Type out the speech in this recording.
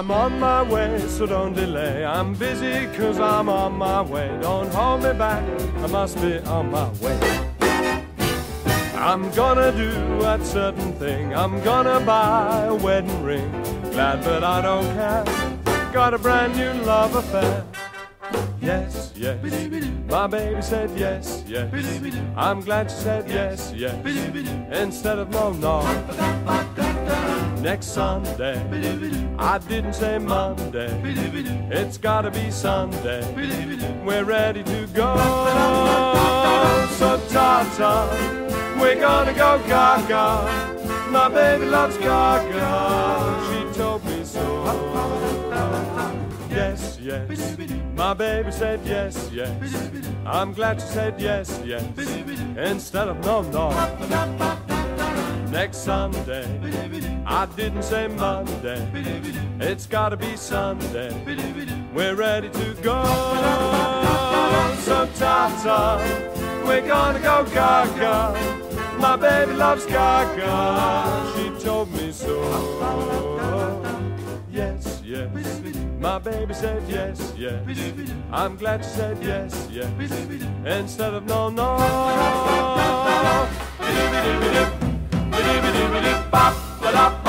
I'm on my way, so don't delay. I'm busy 'cause I'm on my way. Don't hold me back, I must be on my way. I'm gonna do that certain thing. I'm gonna buy a wedding ring. Glad but I don't care. Got a brand new love affair. Yes, yes, my baby said yes, yes. I'm glad she said yes, yes, instead of no, no. Next Sunday, I didn't say Monday. It's gotta be Sunday. We're ready to go. So ta-ta, we're gonna go gaga. My baby loves gaga. She told me so. Yes, yes, my baby said yes, yes. I'm glad she said yes, yes, instead of no, no. Next Sunday, I didn't say Monday. It's gotta be Sunday. We're ready to go. So ta-ta, we're gonna go gaga. My baby loves gaga. She told me so. Yes, yes, my baby said yes, yes. I'm glad she said yes, yes, instead of no, no. Bop, ba-da.